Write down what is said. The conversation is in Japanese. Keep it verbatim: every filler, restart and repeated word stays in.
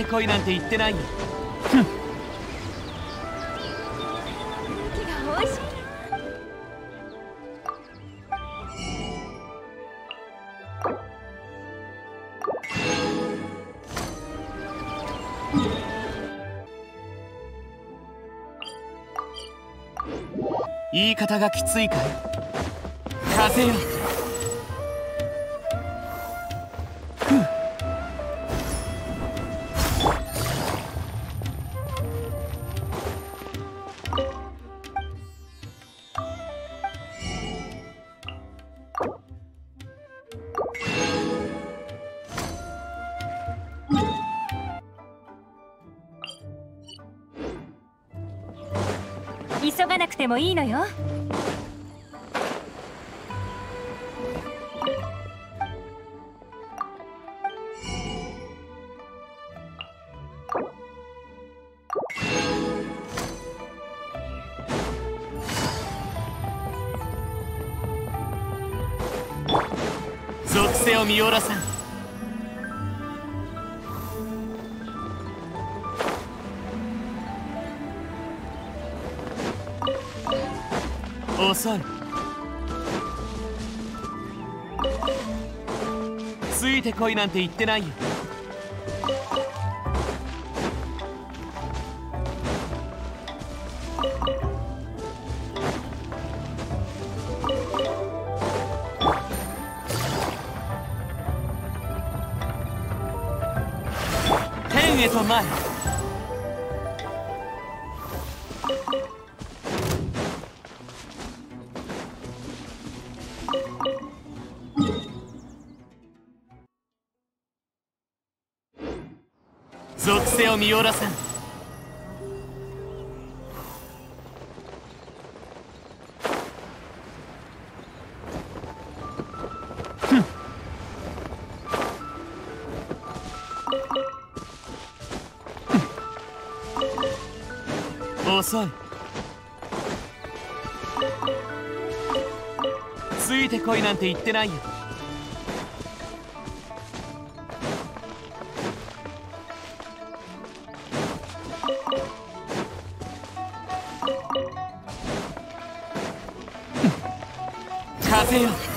こいなんて言ってないよ。 空気が美味しい。 言い方がきついかい。風よ。 急がなくてもいいのよ。 属性を見下ろさん。遅い。ついてこいなんて言ってないよ。天へと前。属性を見下ろさん。ふん。遅い。ついてこいなんて言ってないよ。風よ。